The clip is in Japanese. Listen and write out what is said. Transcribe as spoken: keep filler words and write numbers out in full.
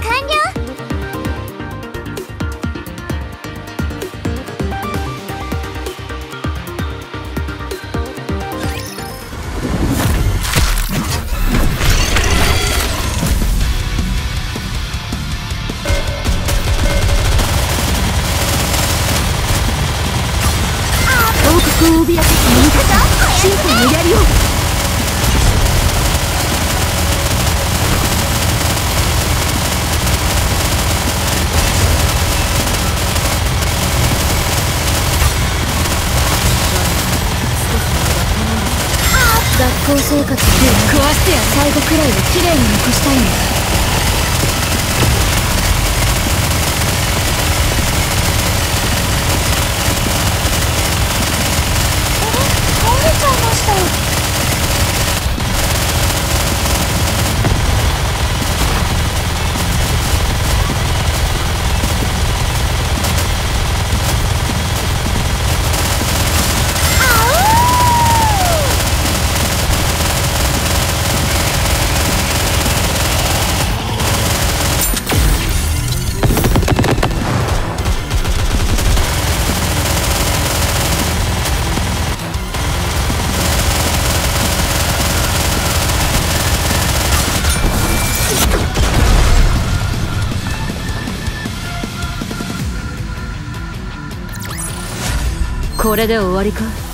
完了。 王国を脅かす民たち審判をやりよう。学校生活で食わしてや最後くらいは綺麗に残したいんだ。これで終わりか。